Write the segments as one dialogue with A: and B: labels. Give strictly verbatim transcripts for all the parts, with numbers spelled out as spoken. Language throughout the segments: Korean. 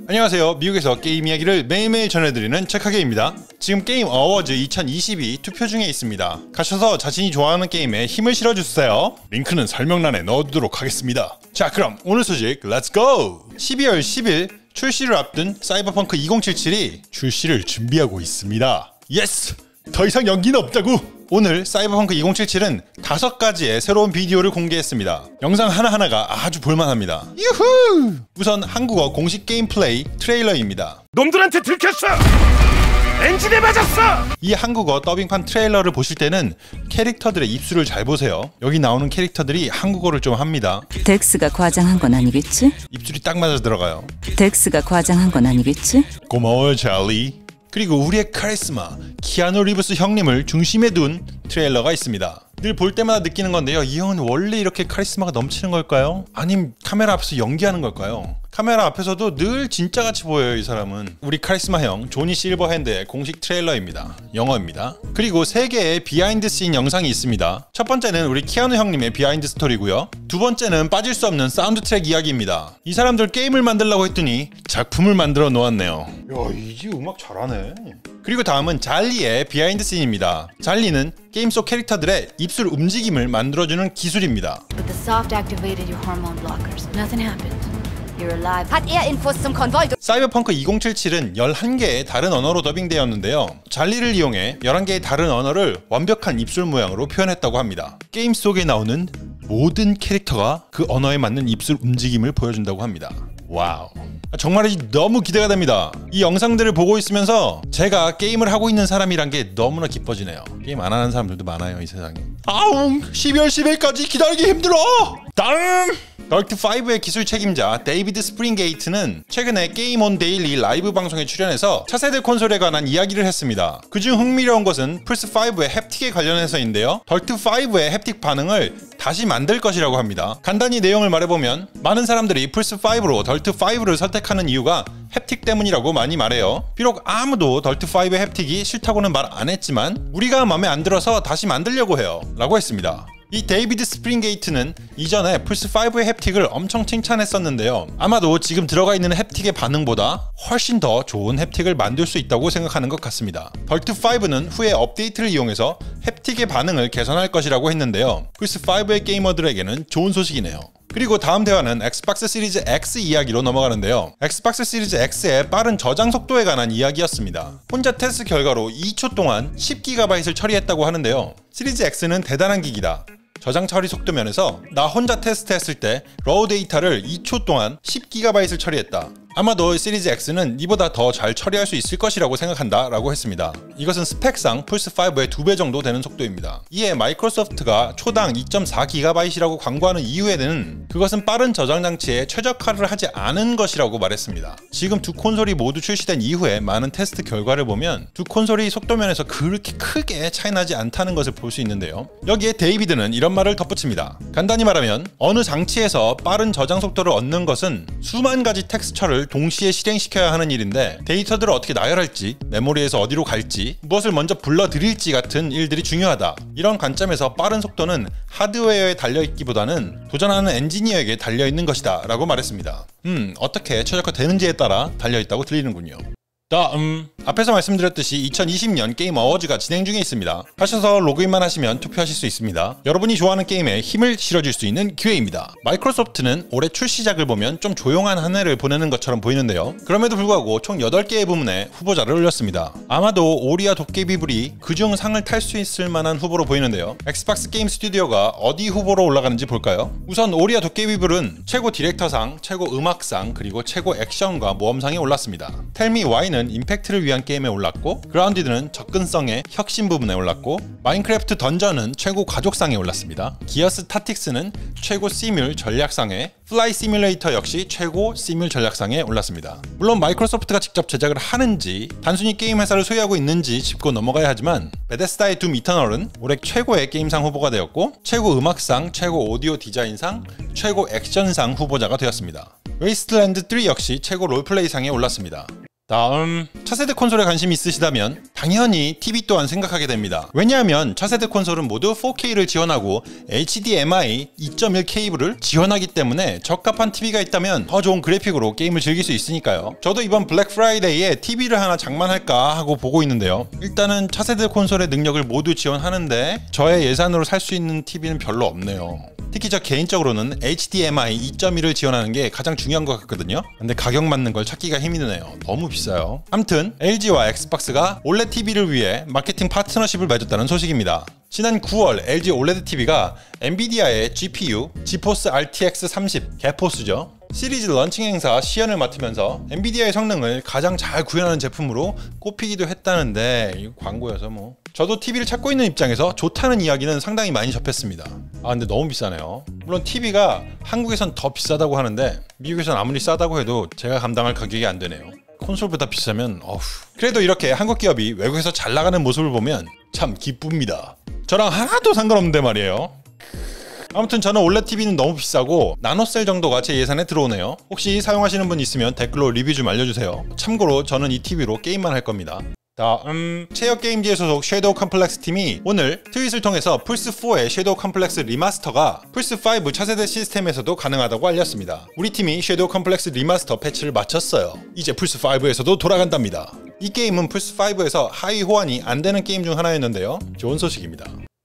A: 안녕하세요. 미국에서 게임 이야기를 매일매일 전해드리는 책하게입니다. 지금 게임 어워즈 이천이십이 투표 중에 있습니다. 가셔서 자신이 좋아하는 게임에 힘을 실어주세요. 링크는 설명란에 넣어두도록 하겠습니다. 자, 그럼 오늘 소식 렛츠고! 십이월 십일 출시를 앞둔 사이버펑크 이천칠십칠이 출시를 준비하고 있습니다. 예스! 더 이상 연기는 없다고! 오늘 사이버펑크 이천칠십칠은 다섯 가지의 새로운 비디오를 공개했습니다. 영상 하나하나가 아주 볼만합니다. 유후! 우선 한국어 공식 게임 플레이 트레일러입니다.
B: 놈들한테 들켰어! 엔진에 맞았어!
A: 이 한국어 더빙판 트레일러를 보실 때는 캐릭터들의 입술을 잘 보세요. 여기 나오는 캐릭터들이 한국어를 좀 합니다.
C: 덱스가 과장한 건 아니겠지?
A: 입술이 딱 맞아 들어가요.
C: 덱스가 과장한 건 아니겠지?
A: 고마워요, 찰리. 그리고 우리의 카리스마 키아누 리브스 형님을 중심에 둔 트레일러가 있습니다. 늘 볼 때마다 느끼는 건데요, 이 형은 원래 이렇게 카리스마가 넘치는 걸까요? 아님 카메라 앞에서 연기하는 걸까요? 카메라 앞에서도 늘 진짜같이 보여요. 이 사람은 우리 카리스마 형 조니 실버핸드의 공식 트레일러입니다. 영어입니다. 그리고 세 개의 비하인드 씬 영상이 있습니다. 첫 번째는 우리 키아누 형님의 비하인드 스토리고요, 두 번째는 빠질 수 없는 사운드 트랙 이야기입니다. 이 사람들 게임을 만들려고 했더니 작품을 만들어 놓았네요. 야, 이 집 음악 잘하네. 그리고 다음은 잘리의 비하인드 씬입니다. 잘리는 게임 속 캐릭터들의 입술 움직임을 만들어주는 기술입니다.
D: But the soft activated your hormone blockers. Nothing happened. You're alive.
E: Hat er Infos zum Konvoi?
A: 사이버펑크 이천칠십칠은 열한 개의 다른 언어로 더빙되었는데요. 잘리를 이용해 열한 개의 다른 언어를 완벽한 입술 모양으로 표현했다고 합니다. 게임 속에 나오는 모든 캐릭터가 그 언어에 맞는 입술 움직임을 보여준다고 합니다. 와우. 정말이지 너무 기대가 됩니다. 이 영상들을 보고 있으면서 제가 게임을 하고 있는 사람이란 게 너무나 기뻐지네요. 게임 안 하는 사람들도 많아요, 이 세상에. 아웅! 십이월 십일까지 기다리기 힘들어! 다음! 덜트오의 기술 책임자 데이비드 스프링게이트는 최근에 게임 온 데일리 라이브 방송에 출연해서 차세대 콘솔에 관한 이야기를 했습니다. 그중 흥미로운 것은 플스오의 햅틱에 관련해서인데요, 덜트오의 햅틱 반응을 다시 만들 것이라고 합니다. 간단히 내용을 말해보면 많은 사람들이 플스오로 덜트오를 선택하는 이유가 햅틱 때문이라고 많이 말해요. 비록 아무도 덜트오의 햅틱이 싫다고는 말 안 했지만 우리가 마음에 안 들어서 다시 만들려고 해요 라고 했습니다. 이 데이비드 스프링게이트는 이전에 플스오의 햅틱을 엄청 칭찬했었는데요, 아마도 지금 들어가 있는 햅틱의 반응보다 훨씬 더 좋은 햅틱을 만들 수 있다고 생각하는 것 같습니다. 덜트오는 후에 업데이트를 이용해서 햅틱의 반응을 개선할 것이라고 했는데요, 플스오의 게이머들에게는 좋은 소식이네요. 그리고 다음 대화는 엑스박스 시리즈 X 이야기로 넘어가는데요, 엑스박스 시리즈 X의 빠른 저장 속도에 관한 이야기였습니다. 혼자 테스트 결과로 이 초 동안 십 기가바이트를 처리했다고 하는데요, 시리즈 X는 대단한 기기다. 저장 처리 속도 면에서 나 혼자 테스트했을 때 로우 데이터를 이 초 동안 십 기가바이트를 처리했다. 아마도 시리즈 X는 이보다 더 잘 처리할 수 있을 것이라고 생각한다 라고 했습니다. 이것은 스펙상 플스오의 두 배 정도 되는 속도입니다. 이에 마이크로소프트가 초당 이 점 사 기가바이트라고 광고하는 이유에는 그것은 빠른 저장 장치에 최적화를 하지 않은 것이라고 말했습니다. 지금 두 콘솔이 모두 출시된 이후에 많은 테스트 결과를 보면 두 콘솔이 속도면에서 그렇게 크게 차이나지 않다는 것을 볼 수 있는데요, 여기에 데이비드는 이런 말을 덧붙입니다. 간단히 말하면 어느 장치에서 빠른 저장 속도를 얻는 것은 수만 가지 텍스처를 동시에 실행시켜야 하는 일인데, 데이터들을 어떻게 나열할지, 메모리에서 어디로 갈지, 무엇을 먼저 불러들일지 같은 일들이 중요하다. 이런 관점에서 빠른 속도는 하드웨어에 달려있기보다는 도전하는 엔지니어에게 달려있는 것이다 라고 말했습니다. 음, 어떻게 최적화되는지에 따라 달려있다고 들리는군요. 다음, 앞에서 말씀드렸듯이 이천이십 년 게임 어워즈가 진행 중에 있습니다. 하셔서 로그인만 하시면 투표하실 수 있습니다. 여러분이 좋아하는 게임에 힘을 실어줄 수 있는 기회입니다. 마이크로소프트는 올해 출시작을 보면 좀 조용한 한 해를 보내는 것처럼 보이는데요, 그럼에도 불구하고 총 여덟 개의 부문에 후보자를 올렸습니다. 아마도 오리와 도깨비불이 그중 상을 탈 수 있을 만한 후보로 보이는데요, 엑스박스 게임 스튜디오가 어디 후보로 올라가는지 볼까요? 우선 오리와 도깨비불은 최고 디렉터상, 최고 음악상, 그리고 최고 액션과 모험상에 올랐습니다. 텔미 Y는 임팩트를 위한 게임에 올랐고, 그라운디드는 접근성의 혁신 부분에 올랐고, 마인크래프트 던전은 최고 가족상에 올랐습니다. 기어스 타틱스는 최고 시뮬 전략상에, 플라이 시뮬레이터 역시 최고 시뮬 전략상에 올랐습니다. 물론 마이크로소프트가 직접 제작을 하는지 단순히 게임 회사를 소유하고 있는지 짚고 넘어가야 하지만, 베데스다의 둠 이터널은 올해 최고의 게임상 후보가 되었고, 최고 음악상, 최고 오디오 디자인상, 최고 액션상 후보자가 되었습니다. 웨이스트랜드 삼 역시 최고 롤플레이상에 올랐습니다. 다음, 차세대 콘솔에 관심 있으시다면 당연히 티비 또한 생각하게 됩니다. 왜냐하면 차세대 콘솔은 모두 포케이를 지원하고 에이치디엠아이 이 점 일 케이블을 지원하기 때문에 적합한 티비가 있다면 더 좋은 그래픽으로 게임을 즐길 수 있으니까요. 저도 이번 블랙 프라이데이에 티비를 하나 장만할까 하고 보고 있는데요. 일단은 차세대 콘솔의 능력을 모두 지원하는데 저의 예산으로 살 수 있는 티비는 별로 없네요. 특히 저 개인적으로는 에이치디엠아이 이 점 일을 지원하는 게 가장 중요한 것 같거든요. 근데 가격 맞는 걸 찾기가 힘이 드네요. 너무 비싸요. 암튼 엘지와 엑스박스가 올레드 티비를 위해 마케팅 파트너십을 맺었다는 소식입니다. 지난 구월 엘지 올레드 티비가 엔비디아의 지피유 지포스 알티엑스 삼십 게포스죠. 시리즈 런칭 행사 시연을 맡으면서 엔비디아의 성능을 가장 잘 구현하는 제품으로 꼽히기도 했다는데 이거 광고여서 뭐 저도 티비를 찾고 있는 입장에서 좋다는 이야기는 상당히 많이 접했습니다. 아 근데 너무 비싸네요. 물론 티비가 한국에선 더 비싸다고 하는데 미국에선 아무리 싸다고 해도 제가 감당할 가격이 안 되네요. 콘솔보다 비싸면 어후. 그래도 이렇게 한국 기업이 외국에서 잘 나가는 모습을 보면 참 기쁩니다. 저랑 하나도 상관없는데 말이에요. 아무튼 저는 올레드 티비는 너무 비싸고 나노셀 정도가 제 예산에 들어오네요. 혹시 사용하시는 분 있으면 댓글로 리뷰 좀 알려주세요. 참고로 저는 이 티비로 게임만 할 겁니다. 다음, 체어게임즈의 소속 섀도우 컴플렉스 팀이 오늘 트윗을 통해서 플스사의 섀도우 컴플렉스 리마스터가 플스오 차세대 시스템에서도 가능하다고 알렸습니다. 우리 팀이 섀도우 컴플렉스 리마스터 패치를 마쳤어요. 이제 플스오에서도 돌아간답니다. 이 게임은 플스오에서 하위 호환이 안 되는 게임 중 하나였는데요. 좋은 소식입니다.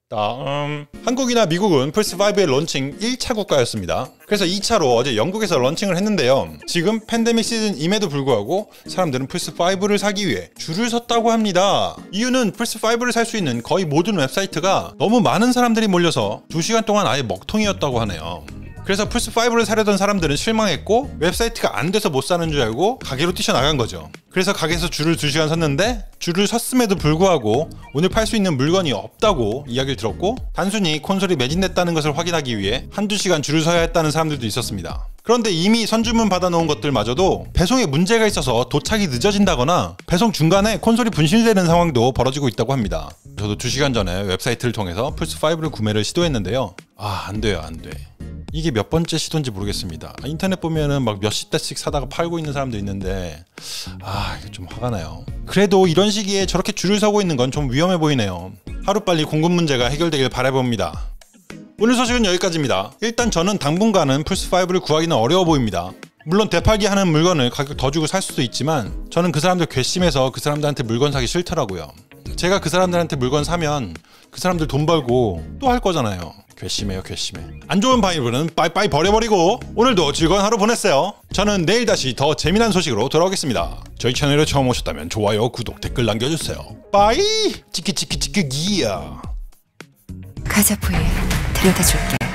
A: 다음, 한국이나 미국은 플스오의 런칭 일 차 국가였습니다. 그래서 이 차로 어제 영국에서 런칭을 했는데요. 지금 팬데믹 시즌임에도 불구하고 사람들은 플스오를 사기 위해 줄을 섰다고 합니다. 이유는 플스오를 살 수 있는 거의 모든 웹사이트가 너무 많은 사람들이 몰려서 두 시간 동안 아예 먹통이었다고 하네요. 그래서 플스오를 사려던 사람들은 실망했고 웹사이트가 안 돼서 못 사는 줄 알고 가게로 뛰쳐나간 거죠. 그래서 가게에서 줄을 두 시간 섰는데 줄을 섰음에도 불구하고 오늘 팔 수 있는 물건이 없다고 이야기를 들었고 단순히 콘솔이 매진됐다는 것을 확인하기 위해 한두 시간 줄을 서야 했다는 사람들도 있었습니다. 그런데 이미 선주문 받아놓은 것들마저도 배송에 문제가 있어서 도착이 늦어진다거나 배송 중간에 콘솔이 분실되는 상황도 벌어지고 있다고 합니다. 저도 두 시간 전에 웹사이트를 통해서 플스오를 구매를 시도했는데요. 아, 안 돼요, 안 돼. 이게 몇 번째 시도인지 모르겠습니다. 인터넷 보면은 막 몇십 대씩 사다가 팔고 있는 사람도 있는데 아 이게 좀 화가 나요. 그래도 이런 시기에 저렇게 줄을 서고 있는 건 좀 위험해 보이네요. 하루빨리 공급 문제가 해결되길 바라봅니다. 오늘 소식은 여기까지입니다. 일단 저는 당분간은 플스오를 구하기는 어려워 보입니다. 물론 되팔기 하는 물건을 가격 더 주고 살 수도 있지만 저는 그 사람들 괘씸해서 그 사람들한테 물건 사기 싫더라고요. 제가 그 사람들한테 물건 사면 그 사람들 돈 벌고 또 할 거잖아요. 괘씸해요, 괘씸해. 안 좋은 바이브는 빠이빠이 버려버리고 오늘도 즐거운 하루 보냈어요. 저는 내일 다시 더 재미난 소식으로 돌아오겠습니다. 저희 채널에 처음 오셨다면 좋아요, 구독, 댓글 남겨주세요. 빠이! 치키치키치키 기야.
C: 가자 부이 들여다 줄게.